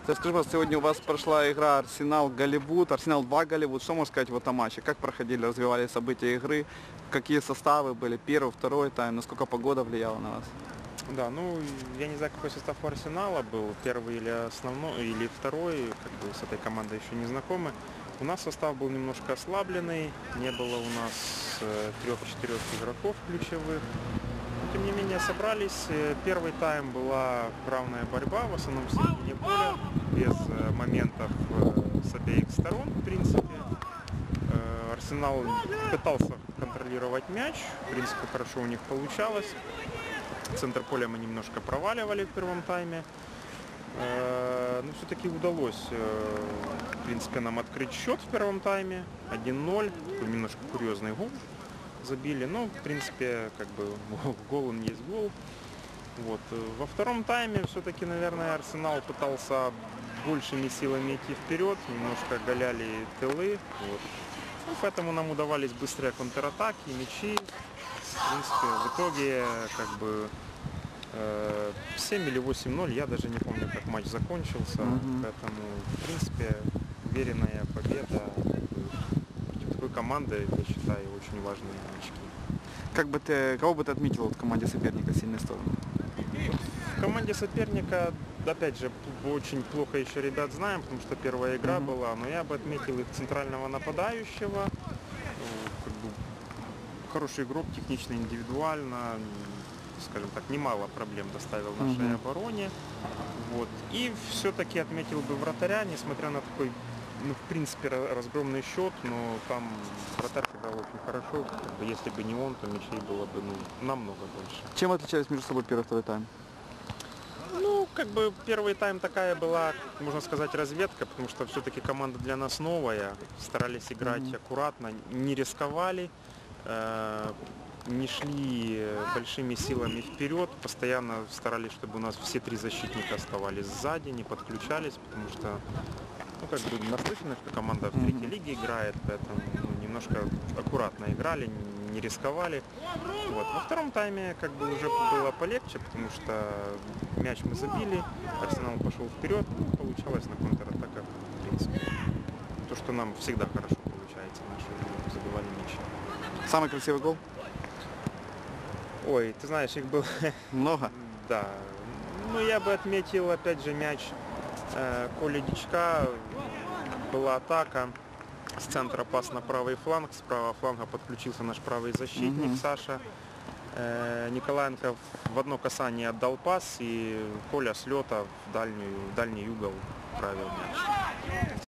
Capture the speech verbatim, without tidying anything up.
Скажи, пожалуйста, сегодня у вас прошла игра Арсенал-Голливуд, Арсенал два Голливуд. Что можно сказать в этом матче? Как проходили, развивались события игры? Какие составы были? Первый, второй тайм? Насколько погода влияла на вас? Да, ну я не знаю, какой состав у Арсенала был, первый или основной, или второй, как бы с этой командой еще не знакомы. У нас состав был немножко ослабленный, не было у нас трех-четырех игроков ключевых. Но, тем не менее собрались. Первый тайм была равная борьба, в основном в середине поля, без моментов с обеих сторон, в принципе. Арсенал пытался контролировать мяч, в принципе, хорошо у них получалось. Центр поля мы немножко проваливали в первом тайме. Но все-таки удалось, в принципе, нам открыть счет в первом тайме. один ноль. Немножко курьезный гол забили. Но, в принципе, как бы гол он есть гол. Вот. Во втором тайме все-таки, наверное, Арсенал пытался большими силами идти вперед. Немножко оголяли тылы. Вот. Ну, поэтому нам удавались быстрые контратаки, мячи. В принципе, в итоге, как бы, семь или восемь ноль, я даже не помню, как матч закончился. Mm-hmm. Поэтому, в принципе, уверенная победа против такой команды, я считаю, очень важные очки. Как бы ты, кого бы ты отметил в команде соперника сильной стороны? В команде соперника, опять же, очень плохо еще ребят знаем, потому что первая игра mm-hmm. была, но я бы отметил их центрального нападающего. Как бы, хороший игрок, технично, индивидуально, скажем так, немало проблем доставил нашей mm-hmm. обороне. Вот. И все-таки отметил бы вратаря, несмотря на такой, ну, в принципе, разгромный счет, но там вратарь сыграл очень хорошо. Как бы, если бы не он, то мячей было бы, ну, намного больше. Чем отличались между собой первый и второй тайм? Ну, как бы первый тайм такая была, можно сказать, разведка, потому что все-таки команда для нас новая. Старались играть mm-hmm. аккуратно, не рисковали. Не шли большими силами вперед, постоянно старались, чтобы у нас все три защитника оставались сзади, не подключались, потому что, ну, как бы наслышаны, что команда в третьей лиге играет, поэтому, ну, немножко аккуратно играли, не рисковали. Вот. Во втором тайме как бы уже было полегче, потому что мяч мы забили, Арсенал пошел вперед, ну, получалось на контратаках, в принципе, то, что нам всегда хорошо получается, наши забивали мячи. Самый красивый гол? Ой, ты знаешь, их было много. Да. Ну, я бы отметил, опять же, мяч э, Коли Дичка. Была атака. С центра пас на правый фланг. С правого фланга подключился наш правый защитник mm-hmm. Саша. Э, Николаенко в одно касание отдал пас, и Коля с лета в, дальнюю, в дальний угол правил мяч.